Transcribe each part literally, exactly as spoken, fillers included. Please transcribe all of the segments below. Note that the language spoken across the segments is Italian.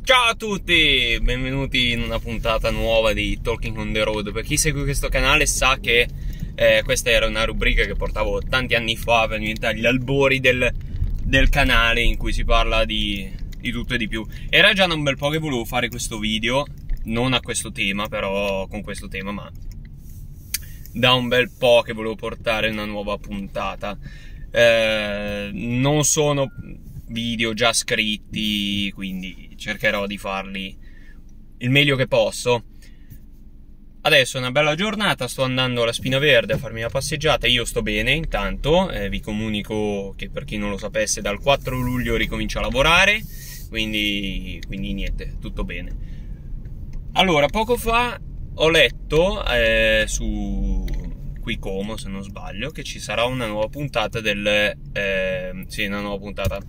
Ciao a tutti, benvenuti in una puntata nuova di Talking on the Road. Per chi segue questo canale sa che eh, questa era una rubrica che portavo tanti anni fa per diventare gli albori del, del canale, in cui si parla di, di tutto e di più. Era già un bel po' che volevo fare questo video, non a questo tema, però con questo tema, ma da un bel po' che volevo portare una nuova puntata. Eh, non sono video già scritti, quindi cercherò di farli il meglio che posso. Adesso è una bella giornata, sto andando alla Spina Verde a farmi una passeggiata. Io sto bene intanto, eh, vi comunico che, per chi non lo sapesse, dal quattro luglio ricomincio a lavorare, quindi, quindi niente, tutto bene. Allora, poco fa ho letto eh, su Qui Como, se non sbaglio, che ci sarà una nuova puntata del eh, sì, una nuova puntata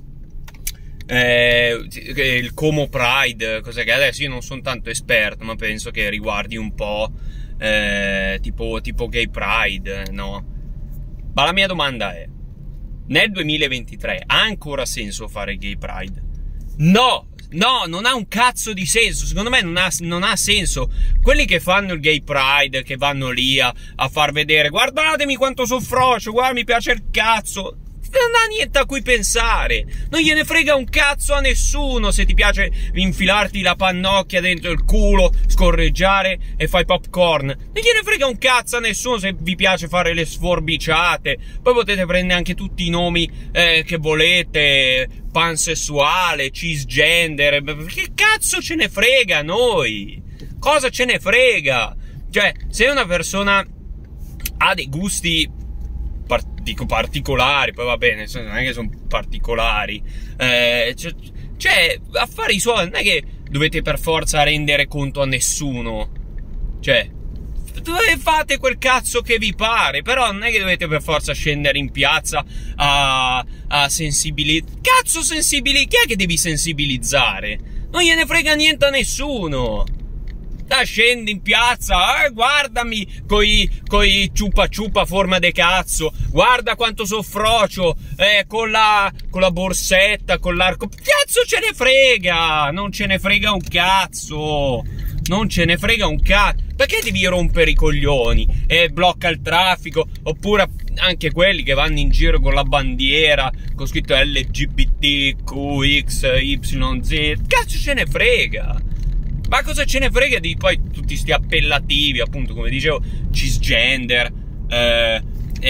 Eh, il Como Pride, cos'è che adesso io non sono tanto esperto, ma penso che riguardi un po' eh, tipo, tipo Gay Pride, no? Ma la mia domanda è: nel duemilaventitré ha ancora senso fare Gay Pride? No! No, non ha un cazzo di senso, secondo me non ha, non ha senso. Quelli che fanno il Gay Pride, che vanno lì a, a far vedere: guardatemi quanto soffrocio, guarda, mi piace il cazzo, non ha niente a cui pensare, non gliene frega un cazzo a nessuno se ti piace infilarti la pannocchia dentro il culo, scorreggiare e fai popcorn. Non gliene frega un cazzo a nessuno se vi piace fare le sforbiciate. Poi potete prendere anche tutti i nomi eh, che volete, pansessuale, cisgender, che cazzo ce ne frega a noi? Cosa ce ne frega? Cioè, se una persona ha dei gusti dico particolari, poi va bene, non è che sono particolari, eh, cioè, cioè affari suoi, non è che dovete per forza rendere conto a nessuno, cioè dove fate quel cazzo che vi pare, però non è che dovete per forza scendere in piazza a, a sensibilizzare. Cazzo sensibilizzare? Chi è che devi sensibilizzare? Non gliene frega niente a nessuno. Da, scendi in piazza, eh, guardami coi, coi ciupa ciupa forma de cazzo, guarda quanto soffrocio, eh, con la, con la borsetta, con l'arco. Cazzo ce ne frega, non ce ne frega un cazzo, non ce ne frega un cazzo. Perché devi rompere i coglioni e blocca il traffico? Oppure anche quelli che vanno in giro con la bandiera con scritto L G B T Q X Y Z, cazzo ce ne frega? Ma cosa ce ne frega di poi tutti sti appellativi, appunto, come dicevo, cisgender, eh,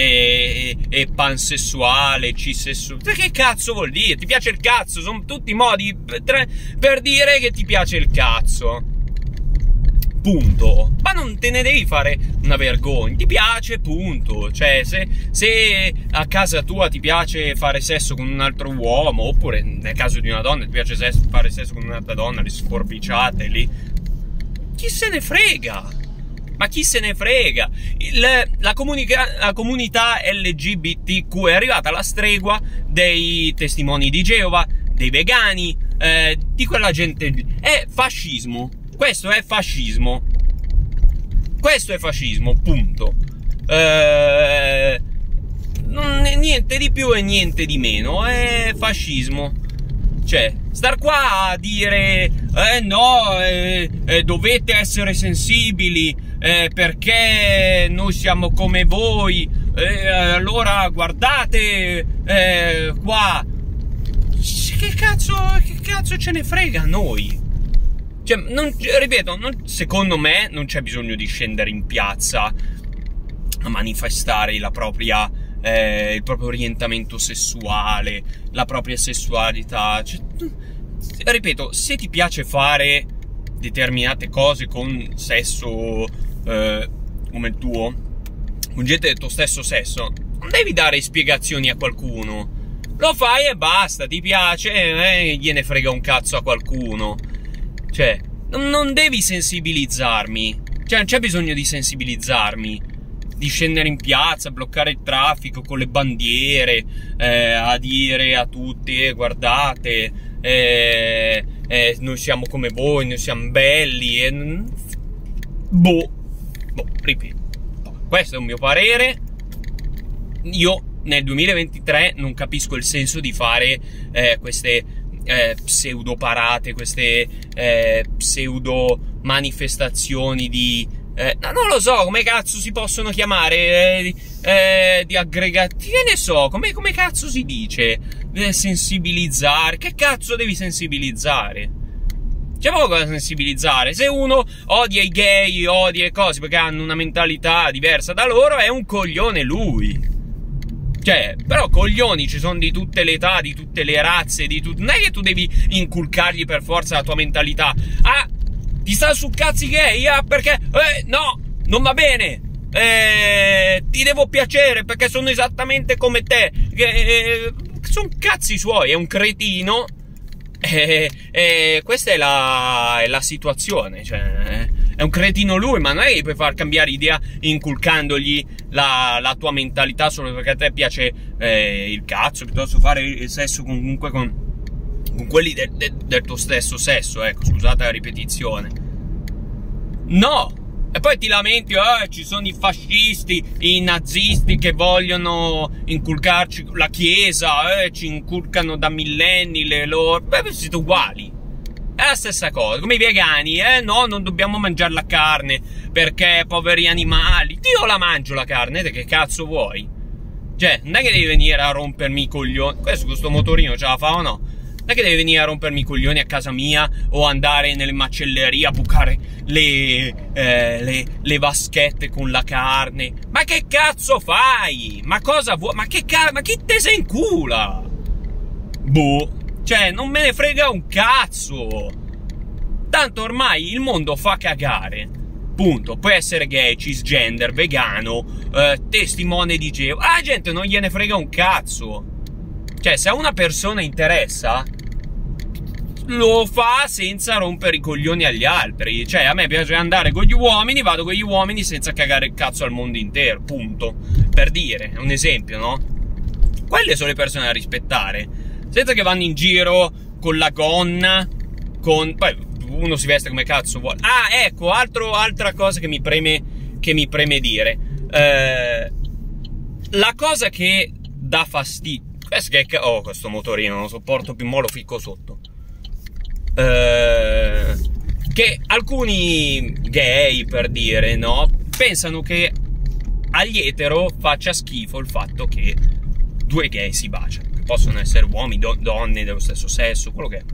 e, e pansessuale, cisessuale. Che cazzo vuol dire? Ti piace il cazzo? Sono tutti modi per, per dire che ti piace il cazzo. Punto. Ma non te ne devi fare una vergogna. Ti piace, punto. Cioè, se, se a casa tua ti piace fare sesso con un altro uomo, oppure nel caso di una donna ti piace sesso, fare sesso con un'altra donna, le sforbiciate lì, chi se ne frega? Ma chi se ne frega? Il, la, comunica, la comunità L G B T Q è arrivata alla stregua dei testimoni di Geova, dei vegani, eh, di quella gente. È fascismo. Questo è fascismo. Questo è fascismo, punto. Eh, non è niente di più e niente di meno. È fascismo. Cioè, star qua a dire eh no, eh, eh, dovete essere sensibili, eh, perché noi siamo come voi, eh, allora guardate eh, qua. Che cazzo, che cazzo ce ne frega a noi? Cioè, non, ripeto, non, secondo me non c'è bisogno di scendere in piazza a manifestare la propria, eh, il proprio orientamento sessuale, la propria sessualità. Cioè, ripeto, se ti piace fare determinate cose con sesso eh, come il tuo, con gente del tuo stesso sesso, non devi dare spiegazioni a qualcuno. Lo fai e basta, ti piace, eh, gliene frega un cazzo a qualcuno. Cioè, non devi sensibilizzarmi. Cioè, non c'è bisogno di sensibilizzarmi, di scendere in piazza, bloccare il traffico con le bandiere, eh, a dire a tutti, eh, guardate, eh, eh, noi siamo come voi, noi siamo belli, e... boh, boh, ripeto, questo è un mio parere. Io nel duemilaventitré non capisco il senso di fare eh, queste eh, pseudo parate, queste eh, pseudo manifestazioni di eh, no, non lo so come cazzo si possono chiamare, eh, eh, di aggregati, che ne so, come, come cazzo si dice, eh, sensibilizzare, che cazzo devi sensibilizzare? C'è poco da sensibilizzare. Se uno odia i gay, odia le cose perché hanno una mentalità diversa da loro, è un coglione lui. Cioè, però coglioni ci sono di tutte le età, di tutte le razze, di tut... non è che tu devi inculcargli per forza la tua mentalità. Ah, ti sta su cazzi gay? Ah, perché? Eh, no, non va bene. Eh, ti devo piacere perché sono esattamente come te. Eh, sono cazzi suoi, è un cretino. Eh, eh, questa è la, è la situazione, cioè, è un cretino lui, ma non è che puoi far cambiare idea inculcandogli la, la tua mentalità solo perché a te piace eh, il cazzo, piuttosto fare il sesso comunque con, con quelli de, de, del tuo stesso sesso, ecco, scusate la ripetizione. No! E poi ti lamenti, eh, ci sono i fascisti, i nazisti che vogliono inculcarci la chiesa, eh, ci inculcano da millenni le loro... Beh, siete uguali. È la stessa cosa, come i vegani, eh, no, non dobbiamo mangiare la carne, perché poveri animali. Io la mangio la carne, te che cazzo vuoi? Cioè, non è che devi venire a rompermi i coglioni. Questo, questo motorino ce la fa o no? Non è che devi venire a rompermi i coglioni a casa mia o andare nelle macellerie a bucare le, eh, le, le vaschette con la carne. Ma che cazzo fai? Ma cosa vuoi? Ma che cazzo? Ma chi te se incula? Boh. Cioè, non me ne frega un cazzo. Tanto ormai il mondo fa cagare. Punto. Puoi essere gay, cisgender, vegano, eh, testimone di Geo. Ah, gente, non gliene frega un cazzo. Cioè, se a una persona interessa, lo fa senza rompere i coglioni agli altri. Cioè, a me piace andare con gli uomini, vado con gli uomini senza cagare il cazzo al mondo intero. Punto. Per dire, è un esempio, no? Quelle sono le persone da rispettare. Senza che vanno in giro con la gonna, con... Poi uno si veste come cazzo vuole. Ah, ecco, altro, altra cosa che mi preme, che mi preme dire. Eh, la cosa che dà fastidio... Che, oh, questo motorino, non sopporto più, mo lo ficco sotto. Eh, che alcuni gay, per dire, no, pensano che agli etero faccia schifo il fatto che due gay si baciano. Che possono essere uomini, do donne dello stesso sesso, quello che è.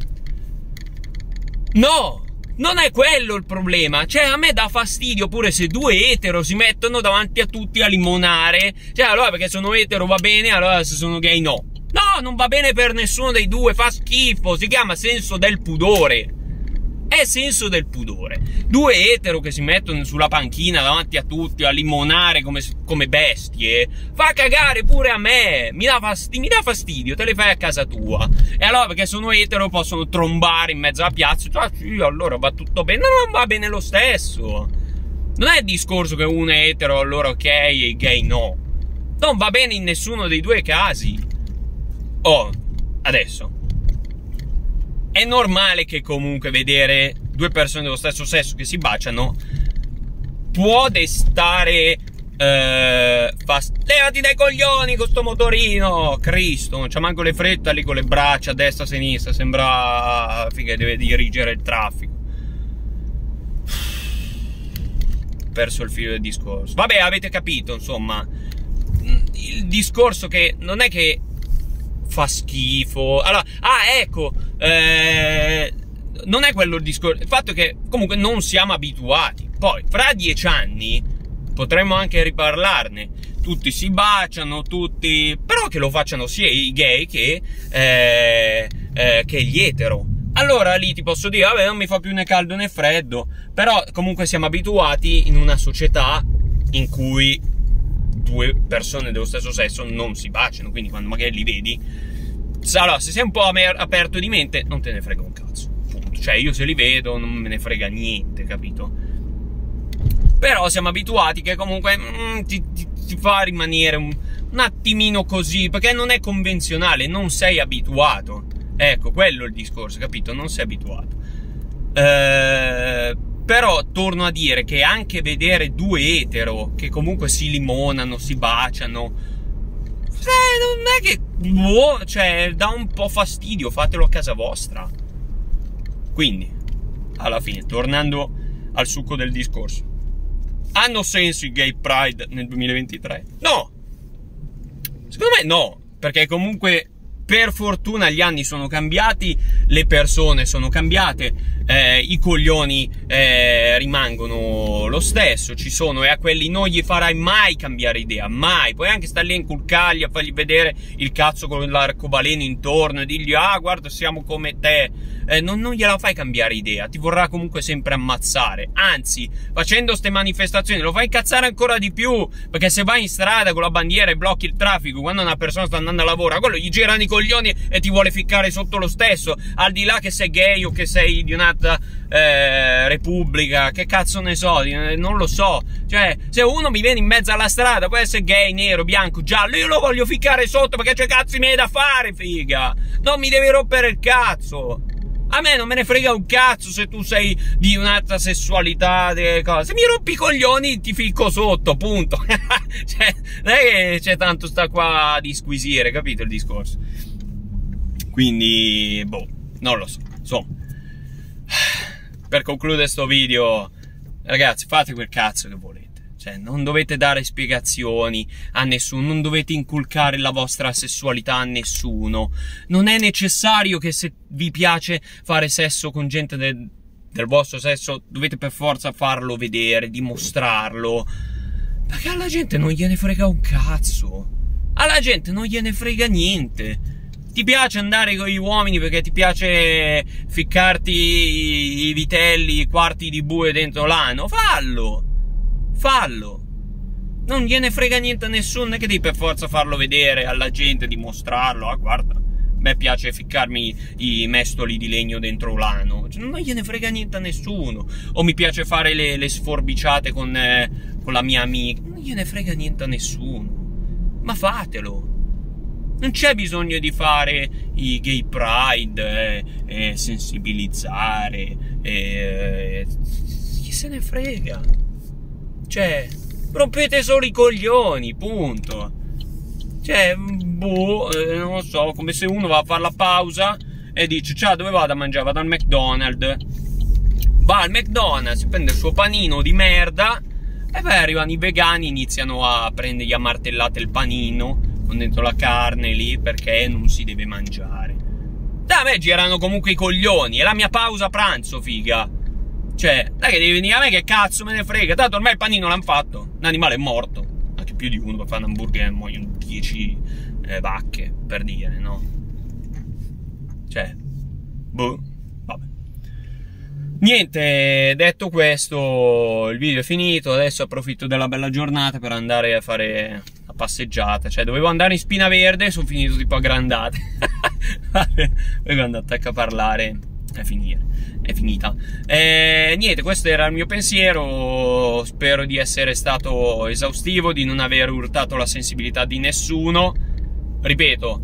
No! Non è quello il problema. Cioè, a me dà fastidio pure se due etero si mettono davanti a tutti a limonare. Cioè, allora perché sono etero va bene, allora se sono gay no. No, non va bene per nessuno dei due, fa schifo. Si chiama senso del pudore. È senso del pudore. Due etero che si mettono sulla panchina davanti a tutti a limonare come, come bestie. Fa cagare pure a me. Mi dà fastidio, mi dà fastidio, te le fai a casa tua. E allora perché sono etero possono trombare in mezzo alla piazza. Cioè, sì, allora va tutto bene. No, non va bene lo stesso. Non è il discorso che uno è etero, allora ok, e i gay no. Non va bene in nessuno dei due casi. Oh, adesso è normale che comunque vedere due persone dello stesso sesso che si baciano può destare eh, fast... Levati dai coglioni con sto motorino, Cristo, non c'ha manco le fretta lì con le braccia a destra a sinistra, sembra figa, deve dirigere il traffico. Ho perso il filo del discorso. Vabbè, avete capito, insomma, il discorso che non è che fa schifo. Allora, ah, ecco, eh, non è quello il discorso. Il fatto è che comunque non siamo abituati. Poi, fra dieci anni potremmo anche riparlarne. Tutti si baciano, tutti... Però che lo facciano sia i gay che, eh, eh, che gli etero. Allora lì ti posso dire, vabbè, non mi fa più né caldo né freddo. Però comunque siamo abituati in una società in cui due persone dello stesso sesso non si baciano, quindi quando magari li vedi, allora se sei un po' aperto di mente non te ne frega un cazzo, punto. Cioè io se li vedo non me ne frega niente, capito? Però siamo abituati che comunque mm, ti, ti, ti fa rimanere un, un attimino così, perché non è convenzionale, non sei abituato, ecco, quello è il discorso, capito? Non sei abituato. Ehm Però torno a dire che anche vedere due etero che comunque si limonano, si baciano, eh, non è che boh, cioè, dà un po' fastidio, fatelo a casa vostra. Quindi, alla fine, tornando al succo del discorso, hanno senso i gay pride nel duemilaventitré? No! Secondo me no, perché comunque per fortuna gli anni sono cambiati, le persone sono cambiate, eh, i coglioni eh, rimangono lo stesso, ci sono, e a quelli non gli farai mai cambiare idea, mai. Puoi anche stare lì a inculcargli, a fargli vedere il cazzo con l'arcobaleno intorno e dirgli ah guarda siamo come te, eh, non, non gliela fai cambiare idea, ti vorrà comunque sempre ammazzare, anzi facendo ste manifestazioni lo fai incazzare ancora di più, perché se vai in strada con la bandiera e blocchi il traffico quando una persona sta andando a lavoro, quello gli girano i coglioni e ti vuole ficcare sotto lo stesso, al di là che sei gay o che sei di un'altra eh, repubblica, che cazzo ne so, non lo so, cioè se uno mi viene in mezzo alla strada, può essere gay, nero, bianco, giallo, io lo voglio ficcare sotto perché c'è cazzi miei da fare, figa, non mi devi rompere il cazzo. A me non me ne frega un cazzo se tu sei di un'altra sessualità, delle cose. Se mi rompi i coglioni ti ficco sotto, punto. Cioè, non è che c'è tanto sta qua a disquisire, capito il discorso? Quindi, boh, non lo so. Insomma, per concludere sto video, ragazzi, fate quel cazzo che volete. Cioè, non dovete dare spiegazioni a nessuno, non dovete inculcare la vostra sessualità a nessuno. Non è necessario che se vi piace fare sesso con gente del, del vostro sesso, dovete per forza farlo vedere, dimostrarlo. Perché alla gente non gliene frega un cazzo. Alla gente non gliene frega niente. Ti piace andare con gli uomini perché ti piace ficcarti i vitelli, i quarti di bue dentro l'ano? Fallo! Fallo, non gliene frega niente a nessuno, non è che devi per forza farlo vedere alla gente, dimostrarlo. Ah guarda, a me piace ficcarmi i mestoli di legno dentro l'ano, cioè, non gliene frega niente a nessuno. O mi piace fare le, le sforbiciate con, eh, con la mia amica, non gliene frega niente a nessuno, ma fatelo. Non c'è bisogno di fare i gay pride, eh, eh, sensibilizzare, eh, chi se ne frega. Cioè, rompete solo i coglioni, punto. Cioè, boh, eh, non lo so, come se uno va a fare la pausa e dice, ciao, dove vado a mangiare? Vado al McDonald's. Va al McDonald's, prende il suo panino di merda e poi arrivano i vegani, iniziano a prendergli a martellate il panino con dentro la carne lì perché non si deve mangiare. Da me girano comunque i coglioni, è la mia pausa pranzo, figa. Cioè, dai che devi venire a me, che cazzo me ne frega, tanto ormai il panino l'hanno fatto, l'animale è morto, anche più di uno, per fare un hamburger muoiono dieci eh, vacche, per dire, no? Cioè, boh, vabbè. Niente, detto questo, il video è finito, adesso approfitto della bella giornata per andare a fare la passeggiata, cioè dovevo andare in Spina Verde, sono finito tipo a Grandate, poi quando attacca a parlare è finire. È finita. Eh, niente, questo era il mio pensiero. Spero di essere stato esaustivo, di non aver urtato la sensibilità di nessuno. Ripeto,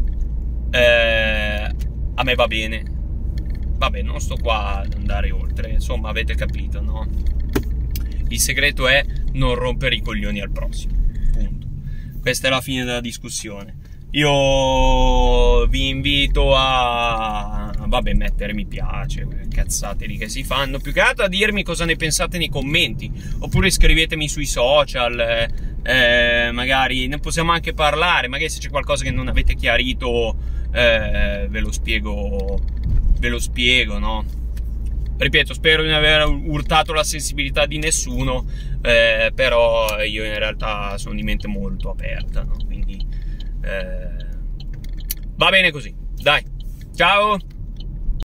eh, a me va bene. Vabbè, non sto qua ad andare oltre. Insomma, avete capito, no? Il segreto è non rompere i coglioni al prossimo. Punto. Questa è la fine della discussione. Io vi invito a, vabbè, mettere mi piace, cazzate lì che si fanno, più che altro a dirmi cosa ne pensate nei commenti, oppure scrivetemi sui social, eh, magari ne possiamo anche parlare, magari se c'è qualcosa che non avete chiarito, eh, ve lo spiego, ve lo spiego, no? Ripeto, spero di non aver urtato la sensibilità di nessuno, eh, però io in realtà sono di mente molto aperta, no? Quindi Eh, va bene così, dai, ciao!